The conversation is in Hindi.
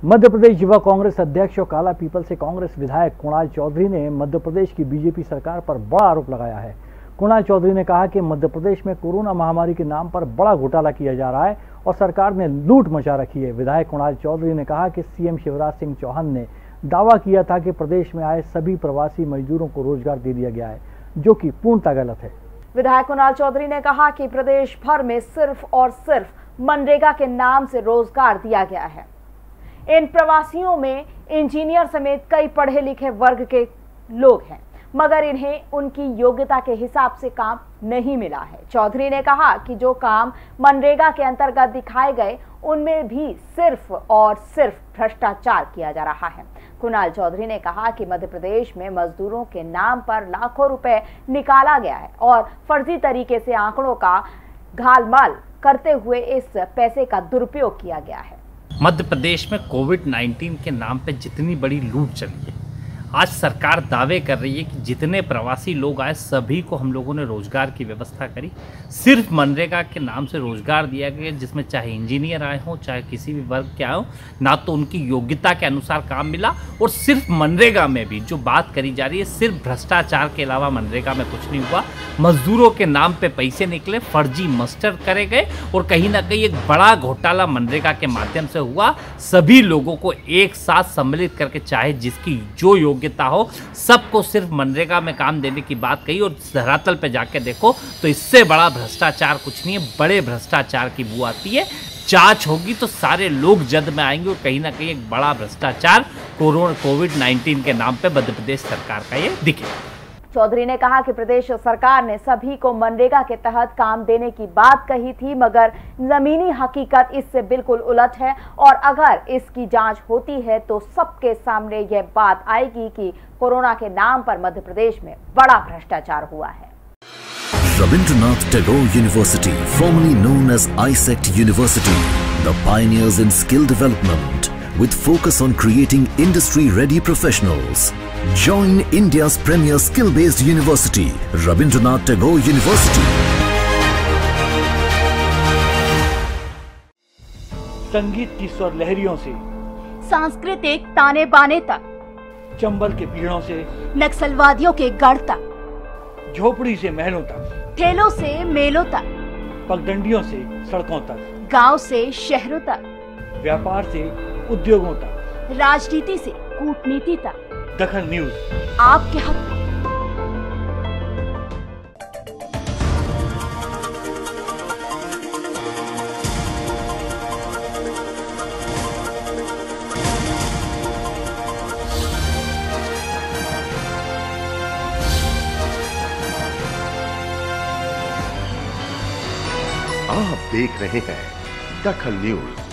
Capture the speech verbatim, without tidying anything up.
मध्य प्रदेश युवा कांग्रेस अध्यक्ष और काला पीपल से कांग्रेस विधायक कुणाल चौधरी ने मध्य प्रदेश की बीजेपी सरकार पर बड़ा आरोप लगाया है। कुणाल चौधरी ने कहा कि मध्य प्रदेश में कोरोना महामारी के नाम पर बड़ा घोटाला किया जा रहा है और सरकार ने लूट मचा रखी है। विधायक कुणाल चौधरी ने कहा कि सीएम शिवराज सिंह चौहान ने दावा किया था कि प्रदेश में आए सभी प्रवासी मजदूरों को रोजगार दे दिया गया है, जो कि पूर्णतः गलत है। विधायक कुणाल चौधरी ने कहा कि प्रदेश भर में सिर्फ और सिर्फ मनरेगा के नाम से रोजगार दिया गया है। इन प्रवासियों में इंजीनियर समेत कई पढ़े लिखे वर्ग के लोग हैं, मगर इन्हें उनकी योग्यता के हिसाब से काम नहीं मिला है। चौधरी ने कहा कि जो काम मनरेगा के अंतर्गत दिखाए गए उनमें भी सिर्फ और सिर्फ भ्रष्टाचार किया जा रहा है। कुणाल चौधरी ने कहा कि मध्य प्रदेश में मजदूरों के नाम पर लाखों रुपए निकाला गया है और फर्जी तरीके से आंकड़ों का घालमाल करते हुए इस पैसे का दुरुपयोग किया गया है। मध्य प्रदेश में कोविड नाइन्टीन के नाम पे जितनी बड़ी लूट चली है, आज सरकार दावे कर रही है कि जितने प्रवासी लोग आए सभी को हम लोगों ने रोजगार की व्यवस्था करी। सिर्फ मनरेगा के नाम से रोजगार दिया गया, जिसमें चाहे इंजीनियर आए हों चाहे किसी भी वर्ग के आए हों, ना तो उनकी योग्यता के अनुसार काम मिला। और सिर्फ मनरेगा में भी जो बात करी जा रही है, सिर्फ भ्रष्टाचार के अलावा मनरेगा में कुछ नहीं हुआ। मजदूरों के नाम पे पैसे निकले, फर्जी मस्टर करे गए और कहीं ना कहीं एक बड़ा घोटाला मनरेगा के माध्यम से हुआ। सभी लोगों को एक साथ सम्मिलित करके, चाहे जिसकी जो योग्यता हो, सबको सिर्फ मनरेगा में काम देने की बात कही। और धरातल पे जाके देखो तो इससे बड़ा भ्रष्टाचार कुछ नहीं है। बड़े भ्रष्टाचार की बू आती है। जांच होगी तो सारे लोग जद में आएंगे और कहीं ना कहीं एक बड़ा भ्रष्टाचार कोरोना कोविड नाइन्टीन के नाम पे मध्य प्रदेश सरकार का ये दिखे। चौधरी ने कहा कि प्रदेश सरकार ने सभी को मनरेगा के तहत काम देने की बात कही थी, मगर जमीनी हकीकत इससे बिल्कुल उलट है और अगर इसकी जांच होती है तो सबके सामने यह बात आएगी कि कोरोना के नाम पर मध्य प्रदेश में बड़ा भ्रष्टाचार हुआ है। Rabindranath Tagore University, formerly known as I S E C T University, the pioneers in skill development with focus on creating industry-ready professionals. Join India's premier skill-based university, Rabindranath Tagore University. संगीत की स्वर लहरियों से सांस्कृतिक ताने बाने तक, चंबल के पीड़ों से नक्सलवादियों के गढ़ तक, झोपड़ी से महलों तक, ठेलों से मेलों तक, पगडंडियों से सड़कों तक, गांव से शहरों तक, व्यापार से उद्योगों तक, राजनीति से कूटनीति तक, दखल न्यूज आपके हक में। आप देख रहे हैं दखल न्यूज।